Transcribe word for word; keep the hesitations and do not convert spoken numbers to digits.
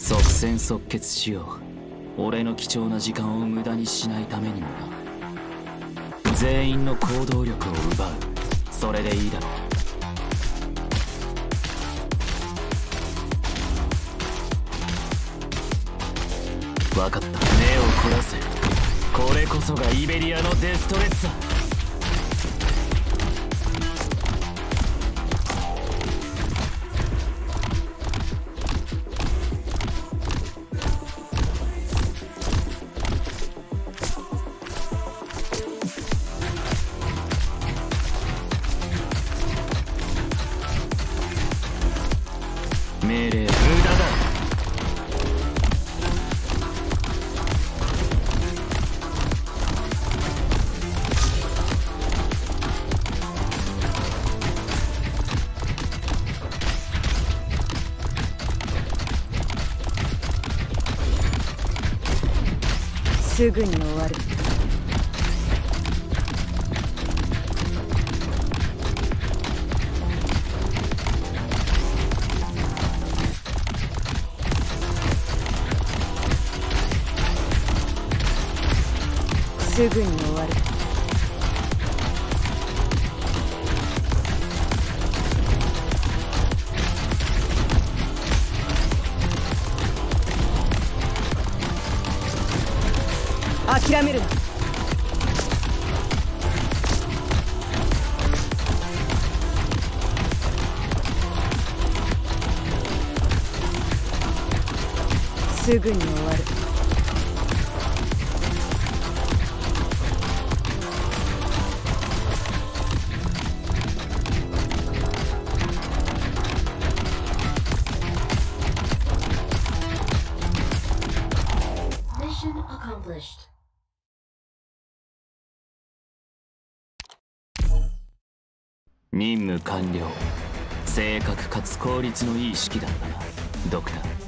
即戦即決しよう。俺の貴重な時間を無駄にしないためにもな。全員の行動力を奪う。それでいいだろう。分かった。目を凝らせ。これこそがイベリアのデストレッツァ。命令無駄だ。 すぐに終わる。すぐに終わる。諦めるな。すぐに終わる。 任務完了。正確かつ効率のいい式だったな、ドクター。